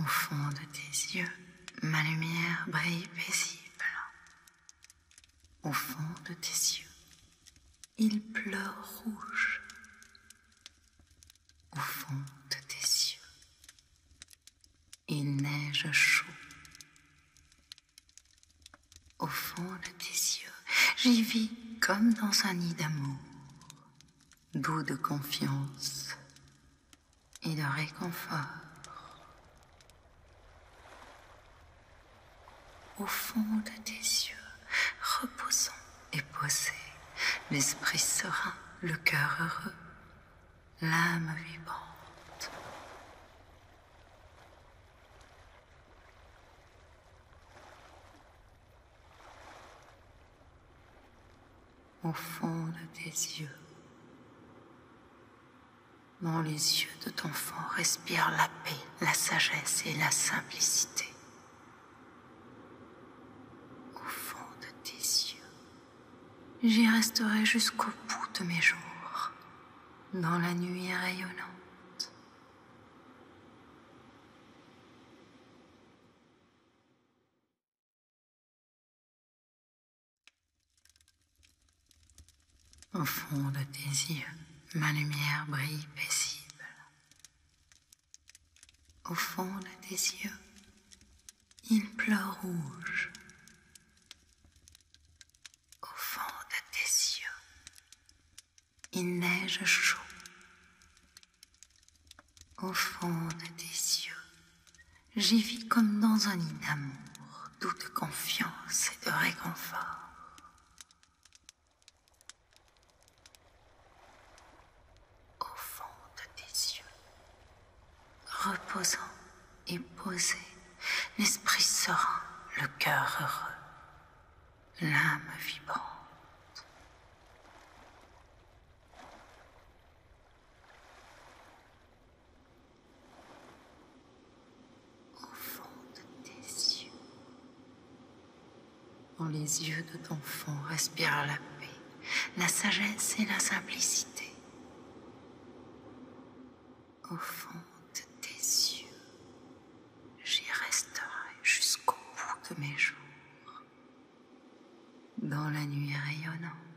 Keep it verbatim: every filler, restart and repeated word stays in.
Au fond de tes yeux, ma lumière brille paisible. Au fond de tes yeux, il pleure rouge. Au fond de tes yeux, il neige chaud. Au fond de tes yeux, j'y vis comme dans un nid d'amour, doux de confiance et de réconfort. Au fond de tes yeux, reposant et posé, l'esprit serein, le cœur heureux, l'âme vibrante. Au fond de tes yeux, dans les yeux de ton enfant respire la paix, la sagesse et la simplicité. Au fond de tes yeux, j'y resterai jusqu'au bout de mes jours, dans la nuit rayonnante. Au fond de tes yeux, ma lumière brille paisible. Au fond de tes yeux, il pleure rouge. Au fond de tes yeux, il neige chaud. Au fond de tes yeux, j'y vis comme dans un nid d'amour, doux de confiance et de réconfort. Au fond de tes yeux, reposant et posé, l'esprit serein, le cœur heureux, l'âme vibrante. Au fond de tes yeux, dans les yeux de ton enfant respire la paix, la sagesse et la simplicité. Au fond de tes yeux, j'y resterai jusqu'au bout de mes jours, dans la nuit rayonnante.